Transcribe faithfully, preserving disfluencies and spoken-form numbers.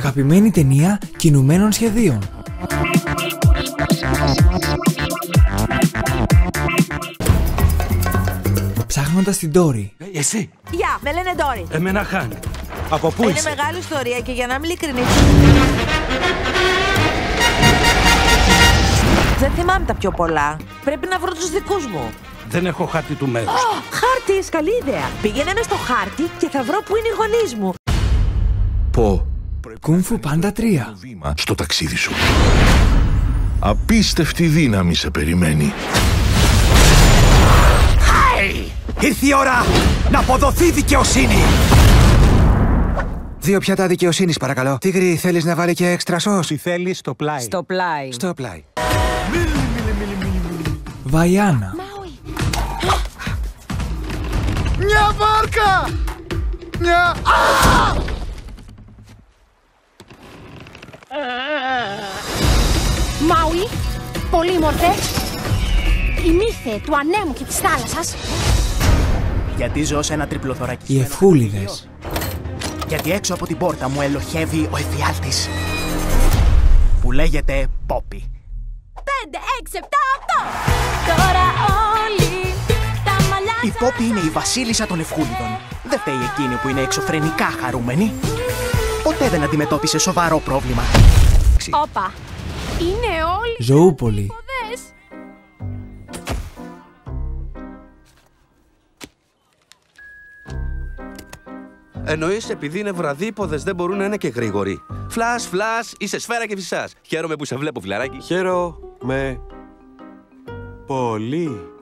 Αγαπημένη ταινία κινουμένων σχεδίων. Ψάχνοντας την Ντόρι. Ε, εσύ. Γεια, με λένε Ντόρι. Εμένα Χάνκ. Από πού Είναι είσαι? μεγάλη ιστορία και για να είμαι ειλικρινής, δεν θυμάμαι τα πιο πολλά. Πρέπει να βρω τους δικούς μου. Δεν έχω χάρτη του μέρους. Oh, χάρτης, καλή ιδέα. Πήγαινε μες στο χάρτη και θα βρω που είναι οι γονείς μου. Πω. Κούνφου Πάντα τρία. Βήμα στο ταξίδι σου. Απίστευτη δύναμη σε περιμένει. Χάι! Ήρθε η ώρα να αποδοθεί δικαιοσύνη! Δύο πιάτα δικαιοσύνης, παρακαλώ. Τίγρη, θέλεις να βάλει και έξτρα σως? Τι θέλεις στο πλάι. Στο πλάι. Στο πλάι. Βαϊάνα. Μια βάρκα! Μια... Μάουι, πολύμορφε, η νύχθε του ανέμου και της θάλασσας. Γιατί ζω σε ένα τριπλοθωράκι. Οι Ευχούλιδες. Γιατί έξω από την πόρτα μου ελοχεύει ο εφιάλτης που λέγεται Πόπι. Πέντε, έξι, επτά, οκτώ. Τώρα όλοι τα μαλλιά σας. Η Πόπι είναι η βασίλισσα των Ευχούλιδων. Δεν φταίει εκείνη που είναι εξωφρενικά χαρούμενη. Ποτέ δεν αντιμετώπισε σοβαρό πρόβλημα. Όπα, είναι όλοι Ζωούπολη. ποδές. Εννοείς επειδή είναι βραδύποδες δεν μπορούν να είναι και γρήγοροι? Φλας, φλας, είσαι σφαίρα και φυσάς. Χαίρομαι που σε βλέπω, φιλαράκι. Χαίρομαι πολύ.